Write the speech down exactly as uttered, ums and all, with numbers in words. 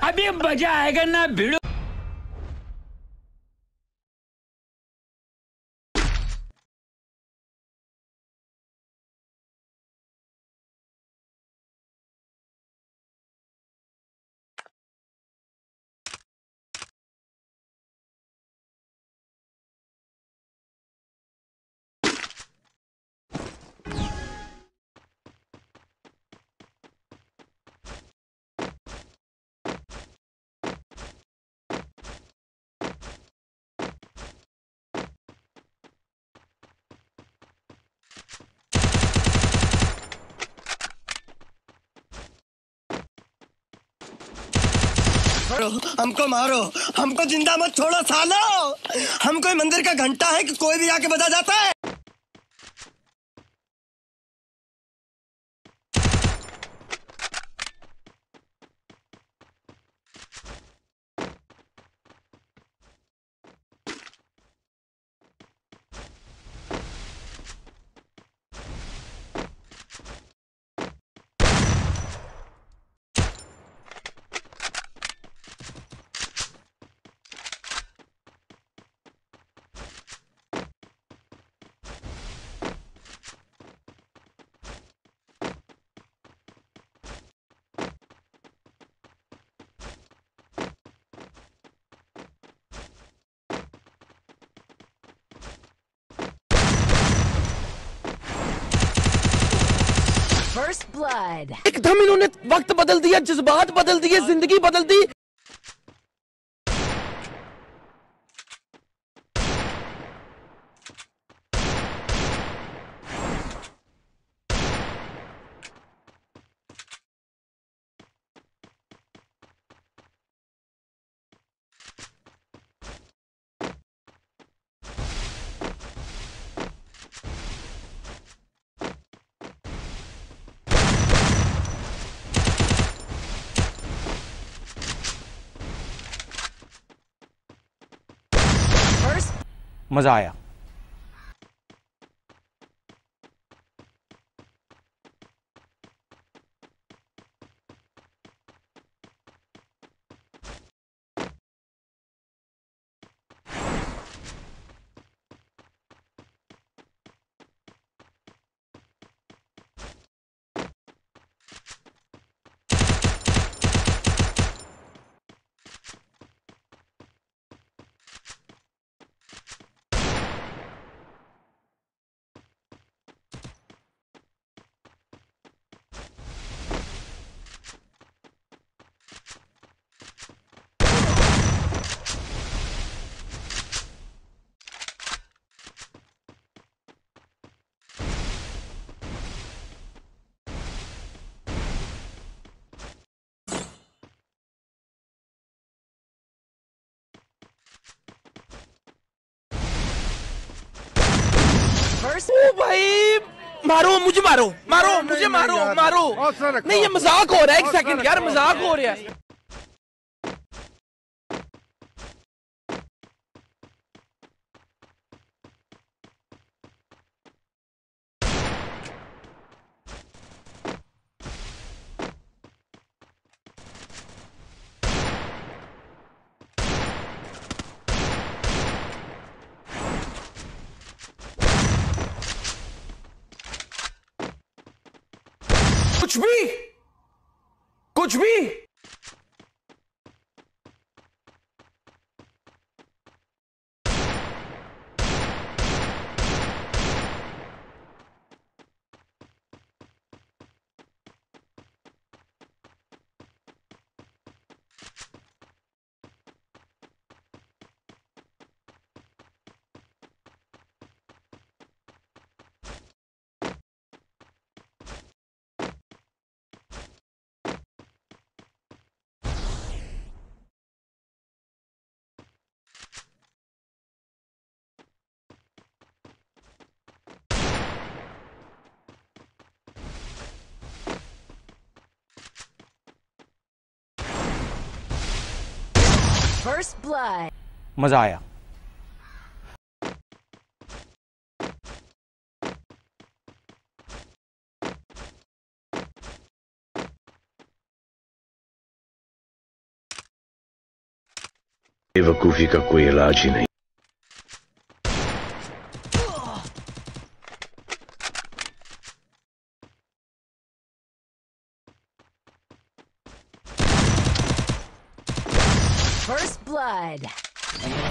अभी मजा आएगा ना भिड़ो। हमको मारो, हमको जिंदा मत छोड़ो सालो। हम कोई मंदिर का घंटा है कि कोई भी आके बजा जाता है। First blood. एकदम इन्होंने वक्त बदल दिया, जज्बात बदल दिए, जिंदगी बदल दी। मजा आया। ओ भाई मारो मुझे, मारो मारो मुझे, मारो मारो। नहीं ये मजाक हो रहा है, एक सेकंड यार, मजाक हो रहा है। कुछ भी कुछ भी First blood. मजा आया। बेवकूफी का कोई इलाज ही नहीं। First blood.